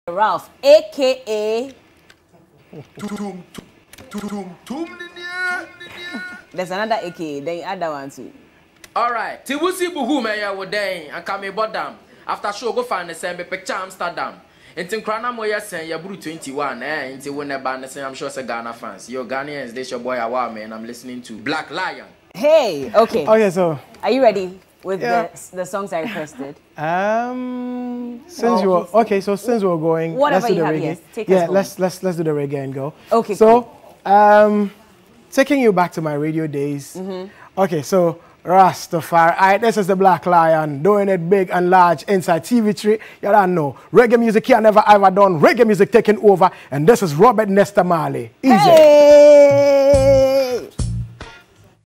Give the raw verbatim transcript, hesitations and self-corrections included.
Ralph, aka there's another A K A, then other one too. Alright, Tiwusi Buhu Maya Woday and Kame Bodam. After show go find the same picture Amsterdam. And Tinkrana Moya say you're twenty-one, eh? Into when the band say I'm sure it's a Ghana fans. You're Ghanaians, this your boy Awame, and I'm listening to Black Lion. Hey, okay. Okay, so are you ready with yeah. the the songs I requested? Um since well, you were okay, so since we're going, whatever let's do you the have, reggae. yes, take yeah, us let's let's let's do the reggae and go. Okay. So cool. um taking you back to my radio days. Mm-hmm. Okay, so Rastafari, alright, this is the Black Lion, doing it big and large inside T V three. You don't know. Reggae music here never ever done. Reggae music taking over, and this is Robert Nesta Marley. Easy. Hey!